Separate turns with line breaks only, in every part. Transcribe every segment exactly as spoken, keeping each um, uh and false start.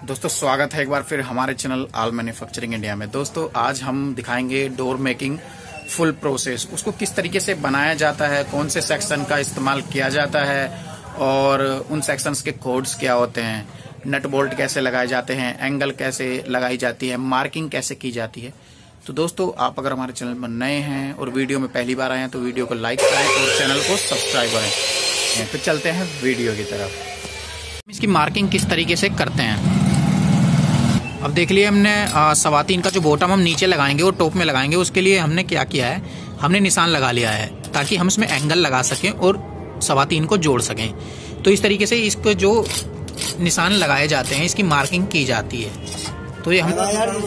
दोस्तों स्वागत है एक बार फिर हमारे चैनल ऑल मैन्युफैक्चरिंग इंडिया में। दोस्तों आज हम दिखाएंगे डोर मेकिंग फुल प्रोसेस, उसको किस तरीके से बनाया जाता है, कौन से सेक्शन का इस्तेमाल किया जाता है और उन सेक्शंस के कोड्स क्या होते हैं, नट बोल्ट कैसे लगाए जाते हैं, एंगल कैसे लगाई जाती है, मार्किंग कैसे की जाती है। तो दोस्तों आप अगर हमारे चैनल पर नए हैं और वीडियो में पहली बार आए हैं तो वीडियो को लाइक करें और चैनल को सब्सक्राइब करें। तो चलते हैं वीडियो की तरफ। इसकी मार्किंग किस तरीके से करते हैं अब देख लिए हमने। सवा तीन का जो बॉटम हम नीचे लगाएंगे और टॉप में लगाएंगे, उसके लिए हमने क्या किया है, हमने निशान लगा लिया है ताकि हम इसमें एंगल लगा सकें और सवा तीन को जोड़ सकें। तो इस तरीके से इसको जो निशान लगाए जाते हैं इसकी मार्किंग की जाती है। तो ये हम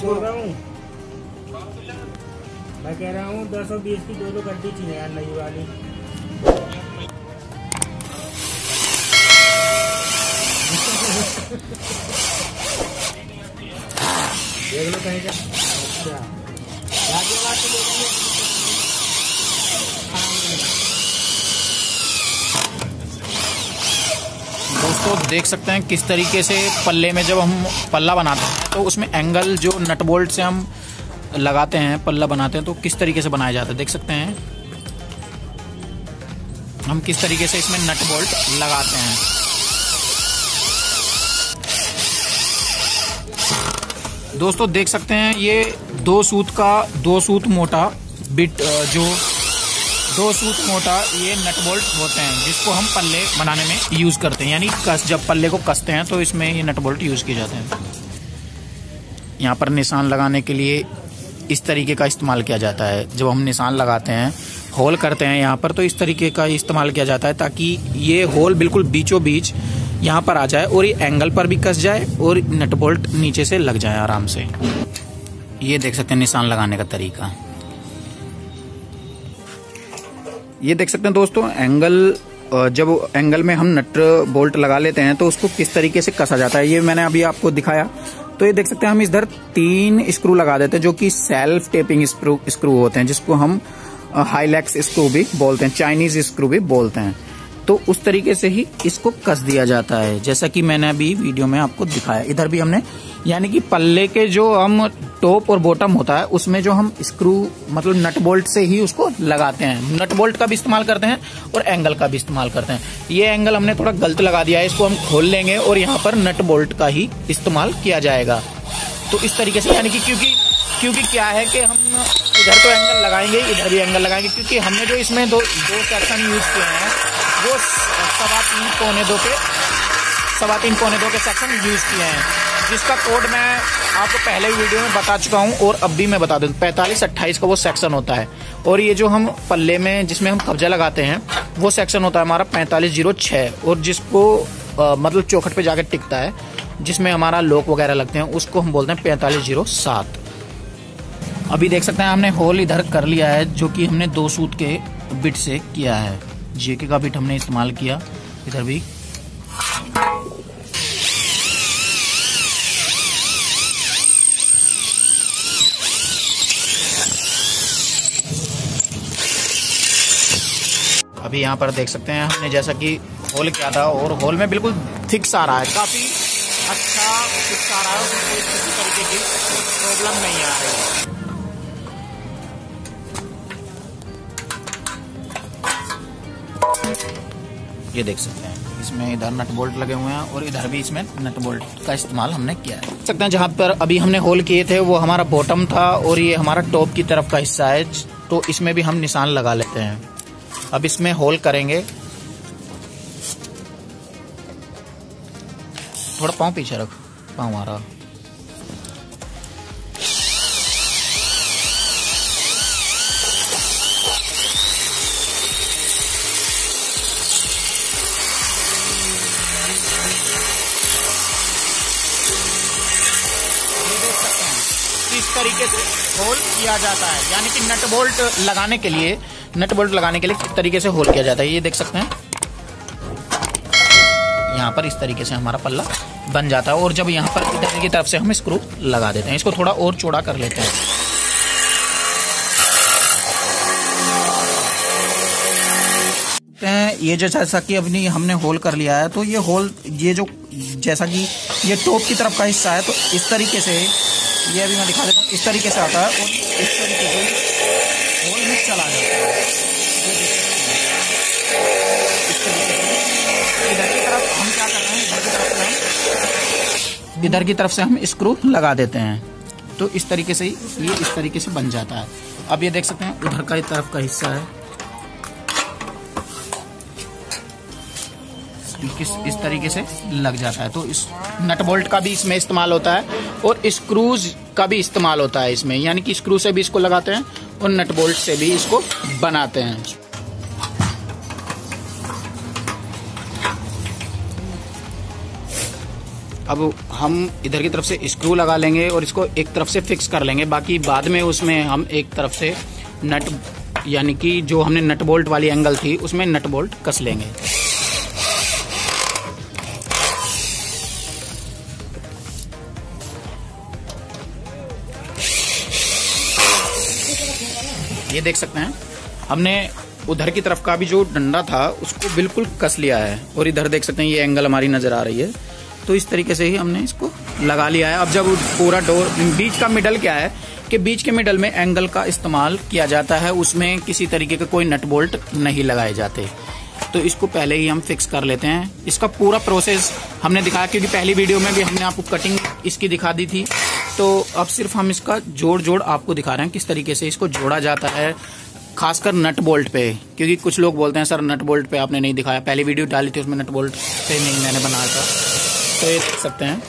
मैं कह रहा हूँ दो सौ बीस की दो दो गड्डी चाहिए यार, नई वाली। देख लो कहीं का। अच्छा
दोस्तों देख सकते हैं किस तरीके से पल्ले में जब हम पल्ला बनाते हैं तो उसमें एंगल जो नट बोल्ट से हम लगाते हैं, पल्ला बनाते हैं, तो किस तरीके से बनाया जाता है देख सकते हैं हम किस तरीके से इसमें नट बोल्ट लगाते हैं। दोस्तों देख सकते हैं ये दो सूत का दो सूत मोटा बिट जो दो सूत मोटा ये नट बोल्ट होते हैं जिसको हम पल्ले बनाने में यूज करते हैं, यानी कस जब पल्ले को कसते हैं तो इसमें ये नट बोल्ट यूज किए जाते हैं। यहाँ पर निशान लगाने के लिए इस तरीके का इस्तेमाल किया जाता है। जब हम निशान लगाते हैं, होल करते हैं यहाँ पर, तो इस तरीके का इस्तेमाल किया जाता है ताकि ये होल बिल्कुल बीचों बीच यहाँ पर आ जाए और ये एंगल पर भी कस जाए और नट बोल्ट नीचे से लग जाए आराम से। ये देख सकते हैं निशान लगाने का तरीका। ये देख सकते हैं दोस्तों एंगल, जब एंगल में हम नट बोल्ट लगा लेते हैं तो उसको किस तरीके से कसा जाता है ये मैंने अभी आपको दिखाया। तो ये देख सकते हैं हम इधर तीन स्क्रू लगा देते हैं जो कि सेल्फ टेपिंग स्क्रू स्क्रू होते हैं, जिसको हम हाईलैक्स स्क्रू भी बोलते हैं, चाइनीज स्क्रू भी बोलते हैं। तो उस तरीके से ही इसको कस दिया जाता है जैसा कि मैंने अभी वीडियो में आपको दिखाया। इधर भी हमने, यानी कि पल्ले के जो हम टॉप और बॉटम होता है उसमें जो हम स्क्रू मतलब नट बोल्ट से ही उसको लगाते हैं। नट बोल्ट का भी इस्तेमाल करते हैं और एंगल का भी इस्तेमाल करते हैं। ये एंगल हमने थोड़ा गलत लगा दिया है, इसको हम खोल लेंगे और यहाँ पर नट बोल्ट का ही इस्तेमाल किया जाएगा। तो इस तरीके से, यानी कि क्योंकि क्योंकि क्या है कि हम इधर तो एंगल लगाएंगे, इधर भी एंगल लगाएंगे, क्योंकि हमने जो इसमें दो दो सेक्शन यूज किए हैं वो सवा तीन पौने दो के सवा तीन पौने दो के सेक्शन यूज किए हैं, जिसका कोड मैं आपको पहले वीडियो में बता चुका हूं और अब भी मैं बता दूं। पैंतालीस अट्ठाईस का वो सेक्शन होता है और ये जो हम पल्ले में जिसमें हम कब्जा लगाते हैं वो सेक्शन होता है हमारा पैंतालीस जीरो छः, और जिसको आ, मतलब चौखट पे जाकर टिकता है, जिसमें हमारा लॉक वगैरह लगते हैं, उसको हम बोलते हैं पैंतालीस जीरो सात। अभी देख सकते हैं हमने होल इधर कर लिया है जो कि हमने दो सूत के बिट से किया है। जेके का बिट हमने इस्तेमाल किया इधर भी। अभी यहाँ पर देख सकते हैं हमने जैसा कि होल किया था और होल में बिल्कुल थिक्स आ रहा है, काफी अच्छा थिक्स आ रहा है, उसमें कोई किसी तरीके की प्रॉब्लम नहीं आ रही है। ये देख सकते हैं इसमें इधर नट बोल्ट लगे हुए हैं और इधर भी इसमें नट बोल्ट का इस्तेमाल हमने किया है। देख सकते हैं जहां पर अभी हमने होल किए थे वो हमारा बॉटम था और ये हमारा टॉप की तरफ का हिस्सा है, तो इसमें भी हम निशान लगा लेते हैं। अब इसमें होल करेंगे, थोड़ा पाँव पीछे रख, पाँव आ रहा। इस तरीके से होल किया जाता है, यानी कि नट बोल्ट लगाने के लिए नट बोल्ट लगाने के लिए किस तरीके से होल किया जाता है ये देख सकते हैं। यहाँ पर इस तरीके से हमारा पल्ला बन जाता है और जब यहाँ पर इधर की तरफ से हम स्क्रू लगा देते हैं, इसको थोड़ा और चौड़ा कर लेते हैं। ये जो जैसा कि अभी हमने होल कर लिया है, तो ये होल ये जो जैसा कि ये टॉप की तरफ का हिस्सा है, तो इस तरीके से ये अभी मैं दिखा देता हूँ, इस तरीके से आता है और इस तरीके से होल में चला जाता है। इस तरीके से इधर की तरफ हम क्या कर रहे हैं, इधर की तरफ से इधर की तरफ से हम स्क्रू लगा देते हैं, तो इस तरीके से ये इस तरीके से बन जाता है। अब ये देख सकते हैं उधर का तरफ का हिस्सा है, किस इस तरीके से लग जाता है। तो इस नट बोल्ट का भी इसमें इस्तेमाल होता है और स्क्रूज का भी इस्तेमाल होता है इसमें, यानी कि स्क्रू से भी इसको लगाते हैं और नट बोल्ट से भी इसको बनाते हैं। अब हम इधर की तरफ से स्क्रू लगा लेंगे और इसको एक तरफ से फिक्स कर लेंगे, बाकी बाद में उसमें हम एक तरफ से नट यानी कि जो हमने नट बोल्ट वाली एंगल थी उसमें नट बोल्ट कस लेंगे। ये देख सकते हैं हमने उधर की तरफ का भी जो डंडा था उसको बिल्कुल कस लिया है और इधर देख सकते हैं ये एंगल हमारी नजर आ रही है, तो इस तरीके से ही हमने इसको लगा लिया है। अब जब पूरा डोर बीच का मिडल क्या है कि बीच के मिडल में एंगल का इस्तेमाल किया जाता है, उसमें किसी तरीके के कोई नट बोल्ट नहीं लगाए जाते, तो इसको पहले ही हम फिक्स कर लेते हैं। इसका पूरा प्रोसेस हमने दिखाया क्योंकि पहली वीडियो में भी हमने आपको कटिंग इसकी दिखा दी थी, तो अब सिर्फ हम इसका जोड़ जोड़ आपको दिखा रहे हैं किस तरीके से इसको जोड़ा जाता है, खासकर नट बोल्ट पे, क्योंकि कुछ लोग बोलते हैं सर नट बोल्ट पे आपने नहीं दिखाया। पहली वीडियो डाली थी उसमें नट बोल्ट पे नहीं मैंने बनाया था, तो ये देख सकते हैं।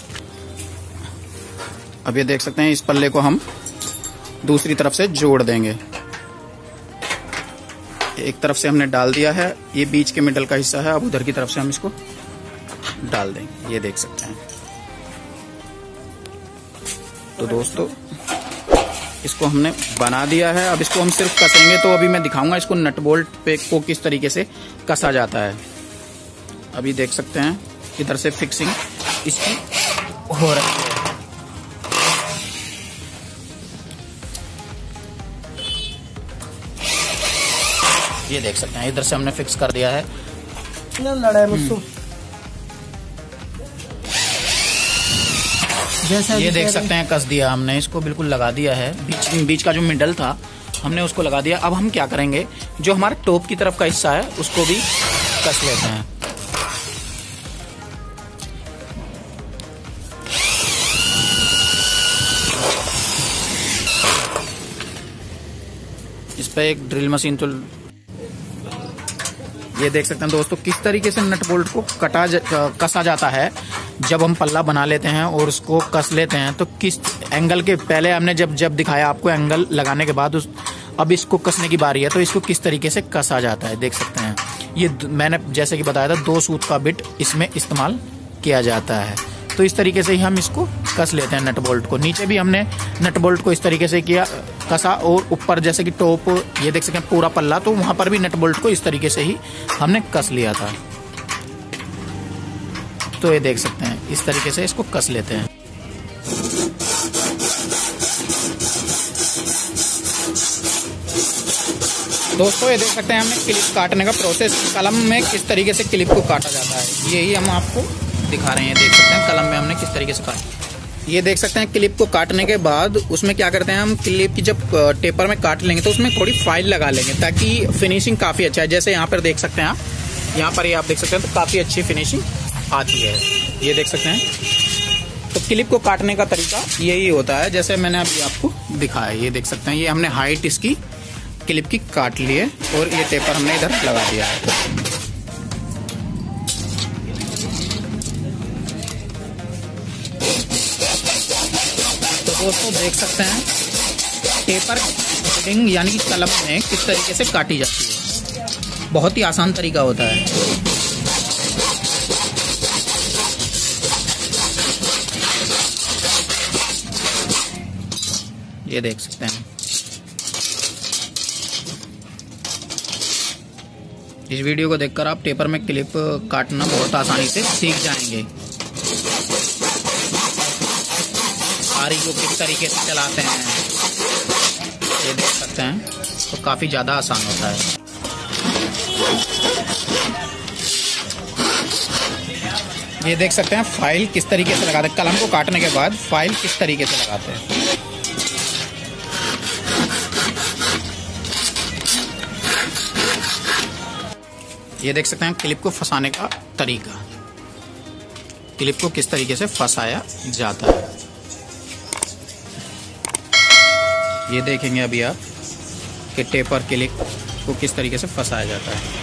अब ये देख सकते हैं इस पल्ले को हम दूसरी तरफ से जोड़ देंगे। एक तरफ से हमने डाल दिया है, ये बीच के मिडल का हिस्सा है, अब उधर की तरफ से हम इसको डाल देंगे, ये देख सकते हैं। तो दोस्तों इसको हमने बना दिया है, अब इसको हम सिर्फ कसेंगे, तो अभी मैं दिखाऊंगा इसको नट बोल्ट पे को किस तरीके से कसा जाता है। अभी देख सकते हैं इधर से फिक्सिंग इसकी हो रही है। ये देख सकते हैं इधर से हमने फिक्स कर दिया है। जैसा ये देख सकते हैं कस दिया हमने, इसको बिल्कुल लगा दिया है। बीच बीच का जो मिडल था हमने उसको लगा दिया। अब हम क्या करेंगे, जो हमारा टॉप की तरफ का हिस्सा है उसको भी कस लेते हैं। इस पे एक ड्रिल मशीन, तो ये देख सकते हैं दोस्तों किस तरीके से नट बोल्ट को कटा जा, कसा जाता है। जब हम पल्ला बना लेते हैं और उसको कस लेते हैं तो किस एंगल के पहले हमने जब जब दिखाया आपको एंगल लगाने के बाद उस अब इसको कसने की बारी है, तो इसको किस तरीके से कसा जाता है देख सकते हैं। ये मैंने जैसे कि बताया था दो सूत का बिट इसमें इस्तेमाल किया जाता है, तो इस तरीके से ही हम इसको कस लेते हैं नट बोल्ट को। नीचे भी हमने नट बोल्ट को इस तरीके से किया कसा, और ऊपर जैसे कि टॉप ये देख सकते हैं पूरा पल्ला, तो वहां पर भी नट बोल्ट को इस तरीके से ही हमने कस लिया था। तो ये देख सकते हैं इस तरीके से इसको कस लेते हैं। दोस्तों ये देख सकते हैं हमने क्लिप काटने का प्रोसेस, कलम में किस तरीके से क्लिप को काटा जाता है यही हम आपको दिखा रहे हैं। देख सकते हैं कलम में हमने किस तरीके से काटा। ये देख सकते हैं क्लिप को काटने के बाद उसमें क्या करते हैं हम, क्लिप की जब टेपर में काट लेंगे तो उसमें थोड़ी फाइल लगा लेंगे ताकि फिनिशिंग काफी अच्छा है। जैसे यहाँ पर देख सकते हैं आप, यहाँ पर ये आप देख सकते हैं तो काफी अच्छी फिनिशिंग आती है। ये देख सकते हैं तो क्लिप को काटने का तरीका यही होता है जैसे मैंने अभी आपको दिखाया। ये देख सकते हैं ये हमने हाइट इसकी क्लिप की काट ली है और ये टेपर हमने इधर लगा दिया है। तो दोस्तों देख सकते हैं टेपर कटिंग यानी कि कलम में किस तरीके से काटी जाती है, बहुत ही आसान तरीका होता है। ये देख सकते हैं इस वीडियो को देखकर आप टेपर में क्लिप काटना बहुत आसानी से सीख जाएंगे। आरी को किस तरीके से चलाते हैं ये देख सकते हैं, तो काफी ज्यादा आसान होता है। ये देख सकते हैं फाइल किस तरीके से लगाते हैं, कलम को काटने के बाद फाइल किस तरीके से लगाते हैं। ये देख सकते हैं क्लिप को फंसाने का तरीका, क्लिप को किस तरीके से फंसाया जाता है। ये देखेंगे अभी आप कि टेपर क्लिप को किस तरीके से फंसाया जाता है।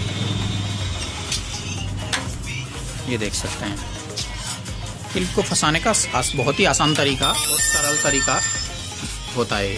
ये देख सकते हैं क्लिप को फंसाने का बहुत ही आसान तरीका और सरल तरीका होता है।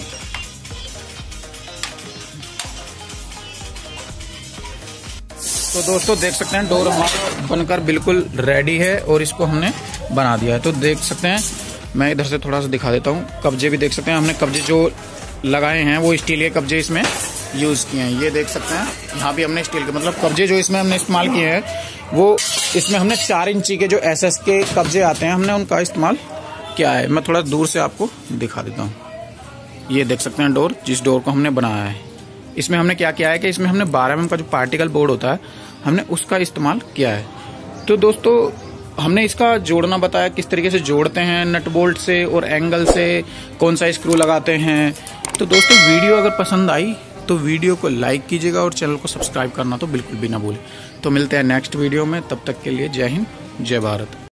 तो दोस्तों देख सकते हैं डोर हमारा बनकर बिल्कुल रेडी है और इसको हमने बना दिया है। तो देख सकते हैं मैं इधर से थोड़ा सा दिखा देता हूँ। कब्जे भी देख सकते हैं, हमने कब्जे जो लगाए हैं वो स्टील के कब्जे इसमें यूज किए हैं। ये देख सकते हैं यहाँ भी हमने स्टील के मतलब कब्जे जो इसमें हमने इस्तेमाल किए हैं वो इसमें हमने चार इंची के जो एस एस के कब्जे आते हैं हमने उनका इस्तेमाल किया है। मैं थोड़ा दूर से आपको दिखा देता हूँ। ये देख सकते हैं डोर, जिस डोर को हमने बनाया है इसमें हमने क्या किया है कि इसमें हमने बारह एम एम का जो पार्टिकल बोर्ड होता है हमने उसका इस्तेमाल किया है। तो दोस्तों हमने इसका जोड़ना बताया, किस तरीके से जोड़ते हैं नट बोल्ट से और एंगल से कौन सा स्क्रू लगाते हैं। तो दोस्तों वीडियो अगर पसंद आई तो वीडियो को लाइक कीजिएगा और चैनल को सब्सक्राइब करना तो बिल्कुल भी ना भूलें। तो मिलते हैं नेक्स्ट वीडियो में, तब तक के लिए जय हिंद जय भारत।